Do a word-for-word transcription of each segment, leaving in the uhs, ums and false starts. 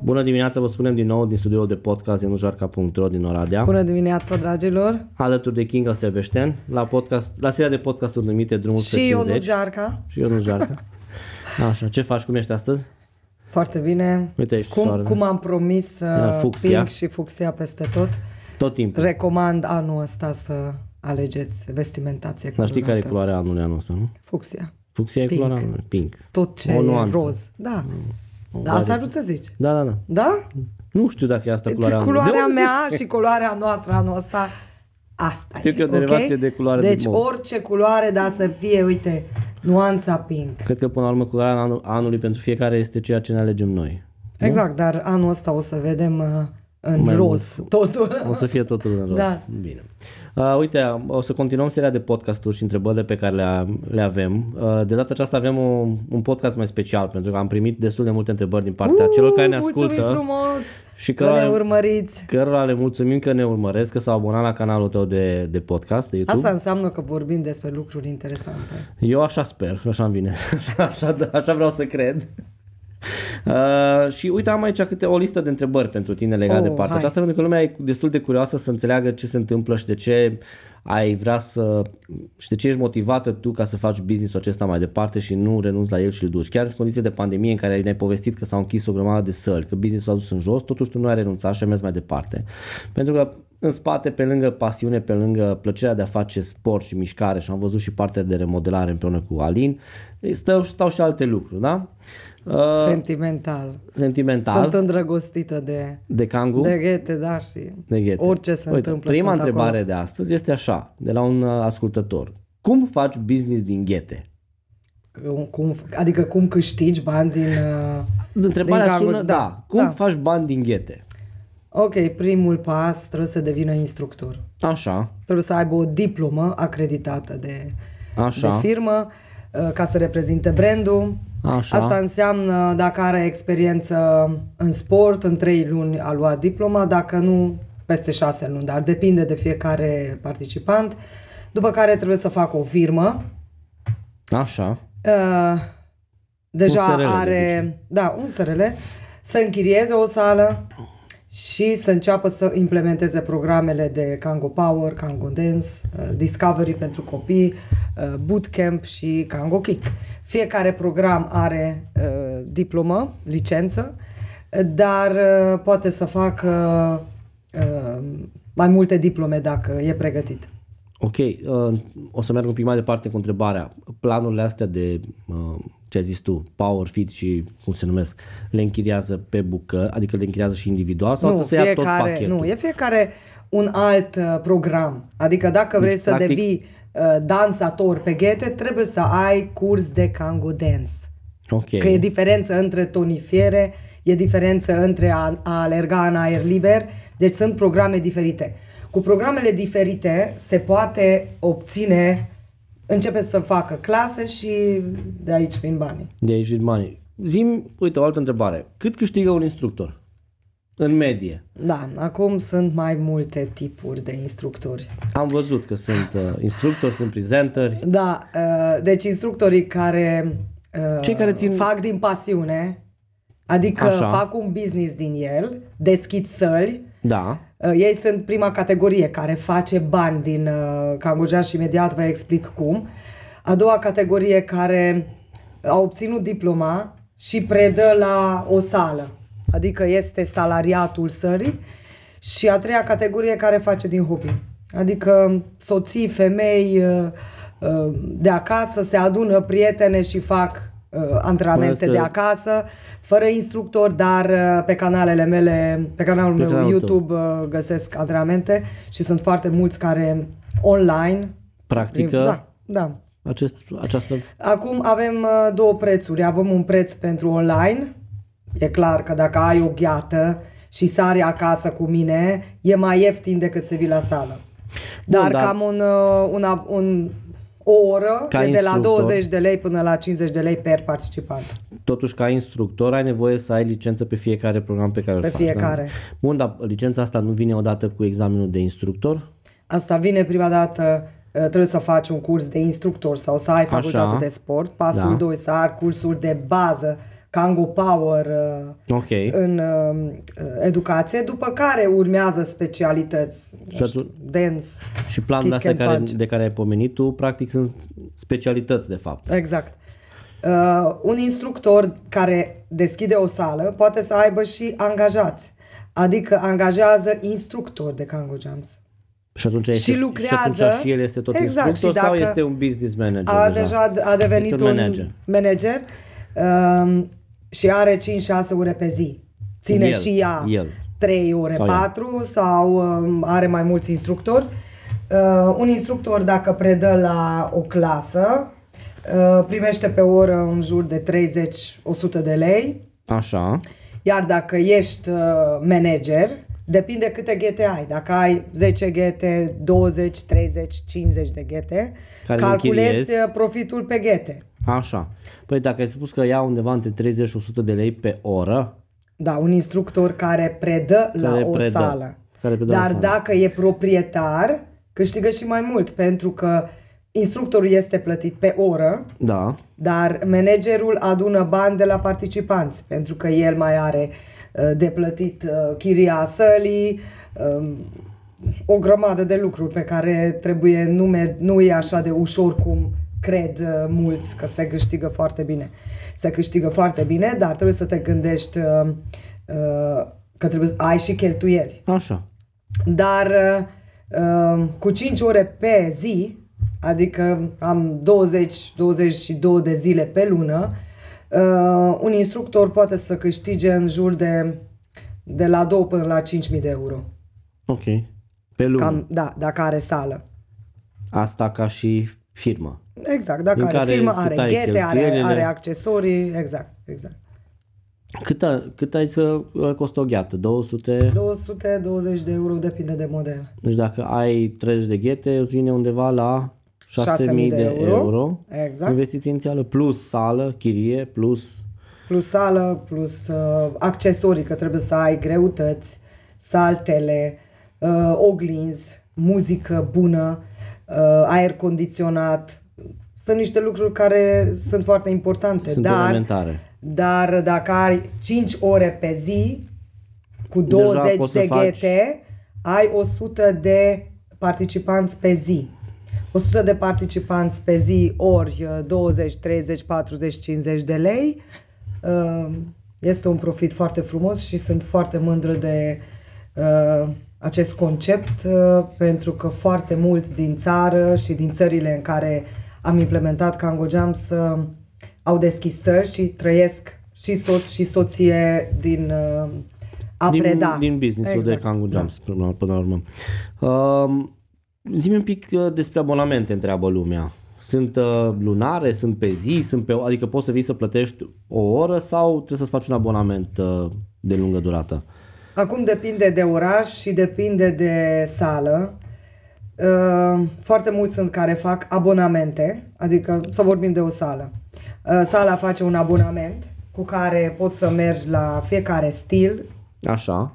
Bună dimineața, vă spunem din nou din studioul de podcast ionuț jarca punct ro din Oradea. Bună dimineața, dragilor! Alături de Kinga Sebeștean la, podcast, la seria de podcasturi numite Drumul spre Și cincizeci. Ionuț Jarca. Și Ionuț Jarca. Așa, ce faci? Cum ești astăzi? Foarte bine. Uite, ești cum, soarele. cum am promis, uh, fucsia. pink și fucsia peste tot. Tot timpul. Recomand anul ăsta să alegeți vestimentație Dar știi care e colorată. culoarea anului anul ăsta, nu? Fucsia. Fucsia e Pink. culoarea anului. Pink. Tot ce O e nuanță. roz. Da. O Da, asta vari- ajut să zici. Da, da, da. Da? Nu știu dacă e asta culoarea anului. Culoarea De unde mea zici? și culoarea noastră anul ăsta, asta Știu e, că e o derivație ok? de culoare Deci de mov. orice culoare, dar să fie, uite, nuanța pink. Cred că până la urmă culoarea anul- anului pentru fiecare este ceea ce ne alegem noi. Nu? Exact, dar anul ăsta o să vedem uh, în Mai roz mult. totul. O să fie totul în roz. Da. Bine. Uh, uite, o să continuăm seria de podcasturi și întrebările pe care le, le avem. Uh, de data aceasta avem un, un podcast mai special pentru că am primit destul de multe întrebări din partea Uh, celor care ne mulțumim ascultă frumos și că ne cărora, urmăriți. cărora le mulțumim că ne urmăresc, că s-au abonat la canalul tău de, de podcast, de YouTube. Asta înseamnă că vorbim despre lucruri interesante. Eu așa sper, așa îmi vine, așa, așa, așa vreau să cred. Uh, și uite, am aici câte o listă de întrebări pentru tine legate Oh, de partea hai. aceasta, pentru că lumea e destul de curioasă să înțeleagă ce se întâmplă și de ce ai vrea să, și de ce ești motivată tu ca să faci business-ul acesta mai departe și nu renunți la el și îl duci. Chiar în condiții de pandemie în care ne-ai povestit că s-au închis o grămadă de săli, că business-ul a dus în jos, totuși tu nu ai renunțat și ai mers mai departe. Pentru că în spate, pe lângă pasiune, pe lângă plăcerea de a face sport și mișcare, și am văzut și partea de remodelare împreună cu Alin, stau, stau și alte lucruri, da? Uh, Sentimental. sentimental. Sunt îndrăgostită de, De Kangu? de ghete, da, și De ghete. orice se Uite, întâmplă. prima sunt întrebare acolo. de astăzi este așa, de la un uh, ascultător. Cum faci business din ghete? Cum, adică cum câștigi bani din... Uh, Întrebarea din Kangu? sună, da. Da, Cum da. faci bani din ghete? ok, primul pas trebuie să devină instructor. Așa, Trebuie să aibă o diplomă acreditată de, așa, de firmă uh, ca să reprezinte brandul. așa. Asta înseamnă dacă are experiență în sport, în trei luni a luat diploma, dacă nu, peste șase luni, dar depinde de fiecare participant. După care trebuie să facă o firmă. Așa. Uh, deja Un S R L, are, da, un S R L, să închirieze o sală și să înceapă să implementeze programele de Kango Power, Kango Dance, uh, Discovery pentru copii, uh, Bootcamp și Kango Kick. Fiecare program are uh, diplomă, licență, dar uh, poate să facă uh, mai multe diplome dacă e pregătit. Ok, uh, o să merg un pic mai departe cu întrebarea. Planurile astea de, uh, ce ai zis tu, Power Fit și cum se numesc, le închiriază pe bucăți, adică le închiriază și individual sau trebuie să ia tot pachetul? Nu, e fiecare un alt uh, program. Adică dacă vrei Deci, să practic- devii uh, dansator pe ghete, trebuie să ai curs de Kango Dance. Ok. Că e diferență între tonifiere, e diferență între a, a alerga în aer liber, deci sunt programe diferite. Cu programele diferite se poate obține, începe să facă clase și de aici vin banii. De aici vin banii. Zi-mi, uite, o altă întrebare. Cât câștigă un instructor? În medie. Da, acum sunt mai multe tipuri de instructori. Am văzut că sunt uh, instructori, sunt prezenteri. Da, uh, deci instructorii care, uh, Cei care țin- fac din pasiune, adică Așa. fac un business din el, deschid săli, Da. uh, ei sunt prima categorie care face bani din uh, Kango Jazz și imediat vă explic cum. A doua categorie care a obținut diploma și predă la o sală, adică este salariatul sării. Și a treia categorie care face din hobby, adică soții, femei uh, uh, de acasă se adună prietene și fac uh, antrenamente Că- de acasă, fără instructor, dar uh, pe canalele mele, pe canalul Pe meu canalul YouTube uh, găsesc antrenamente și sunt foarte mulți care online. Practică Da, da. acest, această... Acum avem uh, două prețuri. Avem un preț pentru online. E clar că dacă ai o gheată și sari acasă cu mine, e mai ieftin decât să vii la sală. Bun, Dar dar- cam un, uh, una, un, o oră Ca e de la instructor. douăzeci de lei până la cincizeci de lei per participant. Totuși, ca instructor, ai nevoie să ai licență pe fiecare program pe care îl Pe faci. fiecare. Da? Bun, dar licența asta nu vine odată cu examenul de instructor? Asta vine prima dată, uh, trebuie să faci un curs de instructor sau să ai facultate Așa. de sport. Pasul Da. doi, să ai cursul de bază Kango Power uh, okay. în uh, educație, după care urmează specialități, și, știu, dance, și planurile astea care, de care ai pomenit tu, practic sunt specialități de fapt. Exact. Uh, un instructor care deschide o sală poate să aibă și angajați, adică angajează instructori de Kango Jumps. Și atunci, este, și lucrează, și atunci și el este tot exact, instructor sau este un business manager? A deja, deja a devenit este un un manager, manager um, și are cinci șase ore pe zi. Ține el, și ea el. trei ore, sau patru ea. Sau um, are mai mulți instructori. Uh, un instructor, dacă predă la o clasă, uh, primește pe oră în jur de treizeci la o sută de lei. Așa. Iar dacă ești uh, manager, depinde câte ghete ai. Dacă ai zece ghete, douăzeci, treizeci, cincizeci de ghete, care calculezi închiriezi profitul pe ghete. Așa. Păi dacă ai spus că ia undeva între treizeci și o sută de lei pe oră. Da, un instructor care predă care la o predă, sală. Care predă Dar sală. Dacă e proprietar, câștigă și mai mult, pentru că instructorul este plătit pe oră, da. Dar managerul adună bani de la participanți, pentru că el mai are de plătit uh, chiria sălii, uh, o grămadă de lucruri pe care trebuie, nu, nu e așa de ușor cum cred uh, mulți că se câștigă foarte bine. Se câștigă foarte bine, dar trebuie să te gândești uh, uh, că trebuie să ai și cheltuieli. Așa. Dar uh, uh, cu cinci ore pe zi, adică am douăzeci douăzeci și două de zile pe lună, Uh, un instructor poate să câștige în jur de, de la două până la cinci mii de euro. Ok. Pe lună. Cam, da, dacă are sală. Asta ca și firmă. Exact, dacă are firmă, are ghete, are, are accesorii, exact, exact. Cât, a, cât ai să costă o gheată? două sute? două sute douăzeci de euro, depinde de model. Deci dacă ai treizeci de ghete, îți vine undeva la șase mii de euro, euro exact. Investiție inițială, plus sală, chirie, plus... Plus sală, plus uh, accesorii, că trebuie să ai greutăți, saltele, uh, oglinzi, muzică bună, uh, aer condiționat. Sunt niște lucruri care sunt foarte importante. Sunt dar, elementare. Dar dacă ai cinci ore pe zi, cu douăzeci de ghete, faci... ai o sută de participanți pe zi. o sută de participanți pe zi ori douăzeci, treizeci, patruzeci, cincizeci de lei. Este un profit foarte frumos și sunt foarte mândră de acest concept, pentru că foarte mulți din țară și din țările în care am implementat Kango Jumps au deschis săli și trăiesc și soț și soție din a din, preda. Din business-ul exact. De Kango Jumps, da. până, până la urmă. Um, Zi-mi un pic despre abonamente, întreabă lumea. Sunt uh, lunare, sunt pe zi, sunt pe, adică poți să vii să plătești o oră sau trebuie să-ți faci un abonament uh, de lungă durată? Acum depinde de oraș și depinde de sală. Uh, foarte mulți sunt care fac abonamente, adică să vorbim de o sală. Uh, sala face un abonament cu care poți să mergi la fiecare stil. Așa.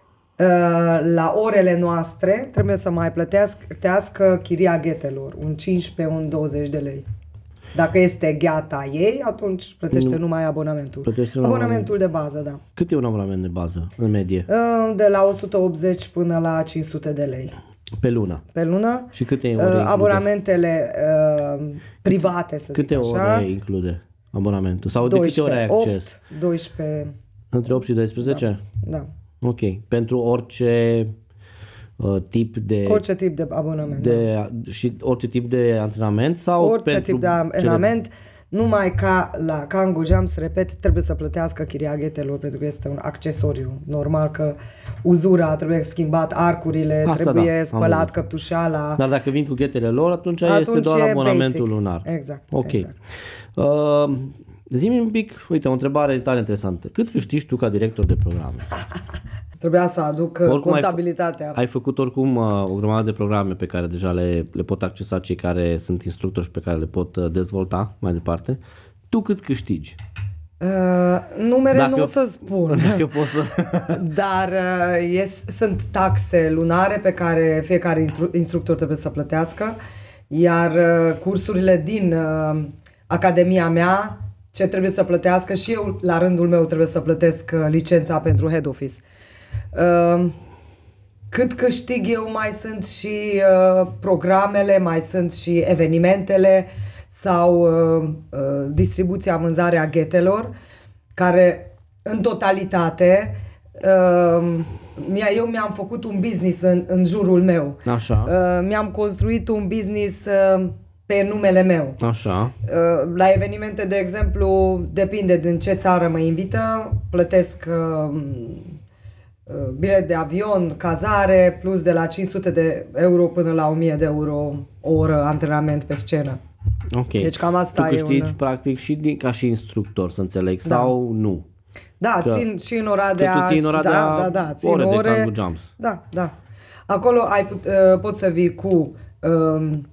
La orele noastre trebuie să mai plătească chiria ghetelor, un cincisprezece, un douăzeci de lei. Dacă este gheata ei, atunci plătește nu. numai abonamentul. Plătește abonamentul de bază, da. Cât e un abonament de bază, în medie? De la o sută optzeci până la cinci sute de lei. Pe lună? Pe lună. Și câte ore include? Abonamentele uh, private, să câte zic așa. Câte ore include abonamentul? Sau de câte ore ai acces? opt, doisprezece. Între opt și doisprezece? Da. da. Ok. Pentru orice uh, tip de... Orice tip de abonament. De, da. Și orice tip de antrenament? Sau orice pentru tip de antrenament, cele... numai ca la Kango Jumps, repet, trebuie să plătească chiria ghetelor, pentru că este un accesoriu. Normal că uzura, trebuie schimbat arcurile, asta trebuie da, spălat căptușala. Dar dacă vin cu ghetele lor, atunci, atunci este doar abonamentul basic. Lunar. Exact. Ok. Exact. Uh, Zi-mi un pic, uite, o întrebare tare interesantă. Cât câștigi tu ca director de programe? Trebuia să aduc oricum contabilitatea. Ai, ai făcut oricum uh, o grămadă de programe pe care deja le, le pot accesa cei care sunt instructori și pe care le pot uh, dezvolta mai departe. Tu cât câștigi? Uh, numere dacă, nu o să spun. Dacă poți să... Dar uh, yes, sunt taxe lunare pe care fiecare instructor trebuie să plătească, iar uh, cursurile din uh, academia mea ce trebuie să plătească și eu, la rândul meu, trebuie să plătesc licența pentru head office. Cât câștig eu, mai sunt și programele, mai sunt și evenimentele sau distribuția, vânzarea ghetelor, care în totalitate eu mi-am făcut un business în, în jurul meu. Așa. Mi-am construit un business pe numele meu. Așa. La evenimente, de exemplu, depinde din ce țară mă invită, plătesc bilet de avion, cazare, plus de la cinci sute de euro până la o mie de euro o oră antrenament pe scenă. Ok. Deci cam asta tu câștigi e un... practic și din, ca și instructor, să înțeleg, da. sau nu? Da, că, țin și în Oradea. Că tu ții în Oradea da, da, da, țin ore, ore de Kangoo Jumps. Da, da. Acolo ai put, uh, poți să vii cu uh, uh,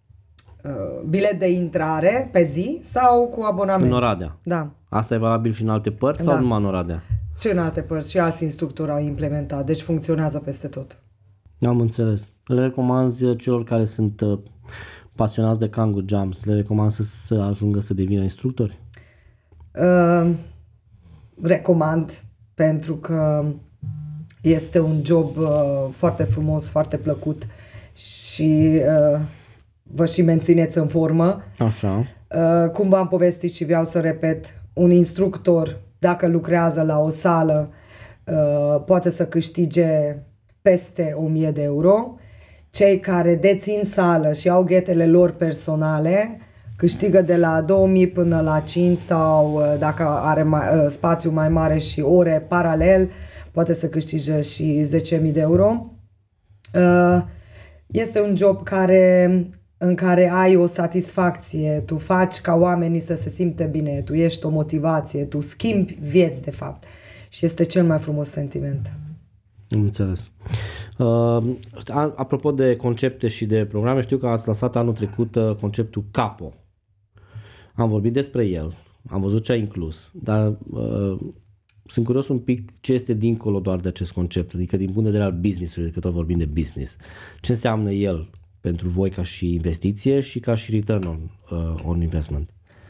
bilet de intrare pe zi sau cu abonament. În Oradea. Da. Asta e valabil și în alte părți, da. sau numai în Oradea? Și în alte părți, și alți instructori au implementat, deci funcționează peste tot. Am înțeles. Le recomanzi celor care sunt uh, pasionați de Kangoo Jumps, le recomand să, să ajungă să devină instructori? Uh, recomand, pentru că este un job uh, foarte frumos, foarte plăcut și uh, vă și mențineți în formă. Așa. Uh, cum v-am povestit și vreau să repet, un instructor, dacă lucrează la o sală, uh, poate să câștige peste o mie de euro. Cei care dețin sală și au ghetele lor personale câștigă de la două mii până la cinci sau uh, dacă are mai, uh, spațiu mai mare și ore paralel, poate să câștige și zece mii de euro. Uh, este un job care, în care ai o satisfacție, tu faci ca oamenii să se simtă bine, tu ești o motivație, tu schimbi vieți de fapt și este cel mai frumos sentiment. Am înțeles. Uh, apropo de concepte și de programe, știu că ați lansat anul trecut uh, conceptul Capo. Am vorbit despre el, am văzut ce a inclus, dar uh, sunt curios un pic ce este dincolo doar de acest concept, adică din punct de vedere al business-ului, că tot vorbim de business. Ce înseamnă el pentru voi ca și investiție și ca și return on, uh, on investment?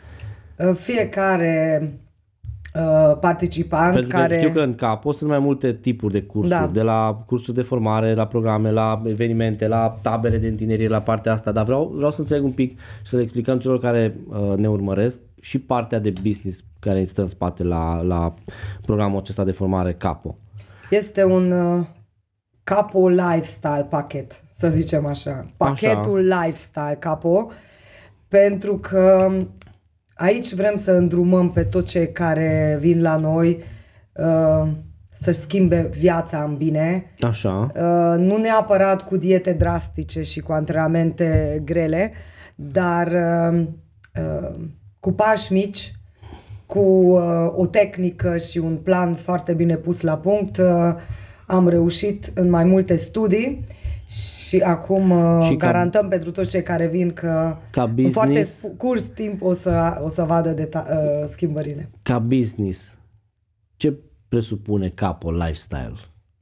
Fiecare uh, participant pentru că care... știu că în Capo sunt mai multe tipuri de cursuri, da. de la cursuri de formare, la programe, la evenimente, la tabere de întinerire, la partea asta, dar vreau, vreau să înțeleg un pic și să le explicăm celor care uh, ne urmăresc și partea de business care stă în spate la, la programul acesta de formare Capo. Este un uh, Capo Lifestyle pachet, să zicem așa. Pachetul așa. Lifestyle Capo, pentru că aici vrem să îndrumăm pe toți cei care vin la noi uh, să-și schimbe viața în bine. Așa. Uh, nu neapărat cu diete drastice și cu antrenamente grele, dar uh, uh, cu pași mici, cu uh, o tehnică și un plan foarte bine pus la punct. Uh, am reușit în mai multe studii și acum uh, și garantăm ca, pentru toți cei care vin că ca business, în foarte scurt timp o să, o să vadă deta- uh, schimbările. Ca business, ce presupune Capo Lifestyle?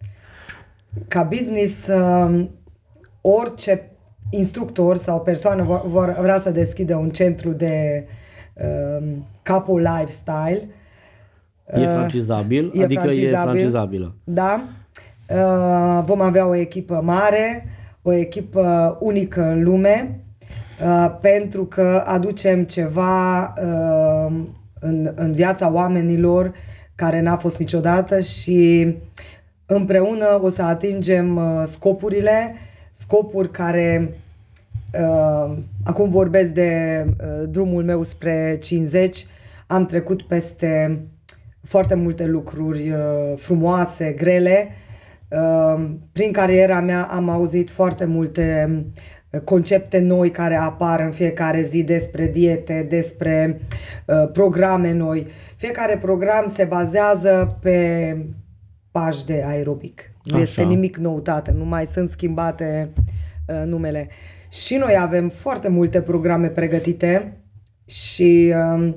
Ca business, uh, orice instructor sau persoană vor, vor vrea să deschidă un centru de uh, Capo Lifestyle. E francizabil? E adică francizabil, e francizabilă. Da. Uh, vom avea o echipă mare, o echipă unică în lume, uh, pentru că aducem ceva uh, în, în viața oamenilor care n-a fost niciodată și împreună o să atingem uh, scopurile, scopuri care uh, acum vorbesc de uh, drumul meu spre cincizeci, am trecut peste foarte multe lucruri uh, frumoase, grele. Uh, prin cariera mea am auzit foarte multe concepte noi care apar în fiecare zi despre diete, despre uh, programe noi. Fiecare program se bazează pe pași de aerobic. Nu Așa. este nimic noutate, nu mai sunt schimbate uh, numele. Și noi avem foarte multe programe pregătite și uh,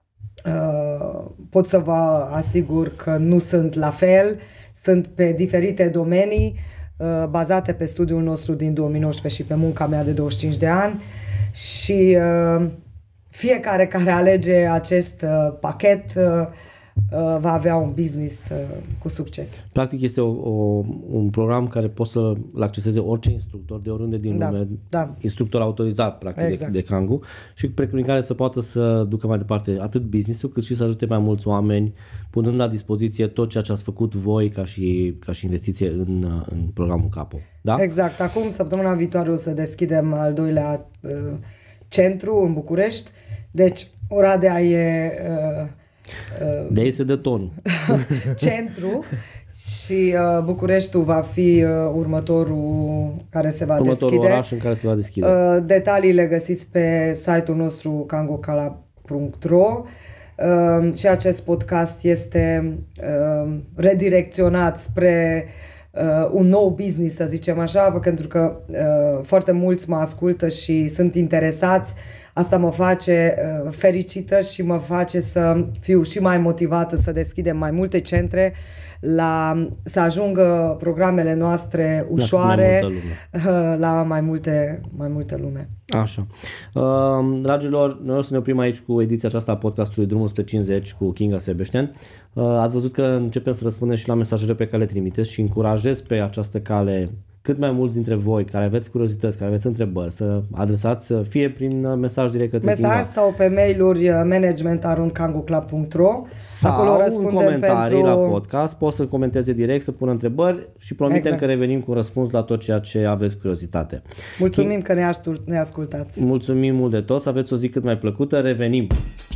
uh, pot să vă asigur că nu sunt la fel. Sunt pe diferite domenii, uh, bazate pe studiul nostru din două mii nouăsprezece și pe munca mea de douăzeci și cinci de ani și uh, fiecare care alege acest uh, pachet uh, uh, va avea un business uh, cu succes. Practic este o, o, un program care poți să-l acceseze orice instructor de oriunde din Da, lume, da. instructor autorizat practic Exact. de, de Kangoo și prin care să poată să ducă mai departe atât business-ul cât și să ajute mai mulți oameni punând la dispoziție tot ceea ce ați făcut voi ca și, ca și investiție în, în programul Capo. Da? Exact. Acum, săptămâna viitoare o să deschidem al doilea uh, centru în București. Deci, Oradea e uh, uh, De aici se dă tonul. centru și uh, Bucureștiul va fi uh, următorul care se va Următorul deschide. oraș în care se va deschide. Uh, detaliile găsiți pe site-ul nostru kangocala punct ro. Uh, și acest podcast este uh, redirecționat spre uh, un nou business, să zicem așa, pentru că uh, foarte mulți mă ascultă și sunt interesați. Asta mă face uh, fericită și mă face să fiu și mai motivată să deschidem mai multe centre, la, să ajungă programele noastre ușoare mai multă lume. la mai multe, mai multe lume. Așa. Uh, dragilor, noi o să ne oprim aici cu ediția aceasta a podcastului Drumul o sută cincizeci cu Kinga Sebeștean. Uh, ați văzut că începem să răspundem și la mesajele pe care le trimiteți și încurajez pe această cale cât mai mulți dintre voi care aveți curiozități, care aveți întrebări, să adresați fie prin mesaj direct către Mesaj Kinga sau pe mail-uri management arond kangoclub punct ro. sau Acolo în răspundem comentarii pentru... la podcast. Poți să comenteze direct, să pună întrebări și promitem Exact. că revenim cu un răspuns la tot ceea ce aveți curiozitate. Mulțumim că ne, ne ascultați. Mulțumim mult de tot, să aveți o zi cât mai plăcută, revenim!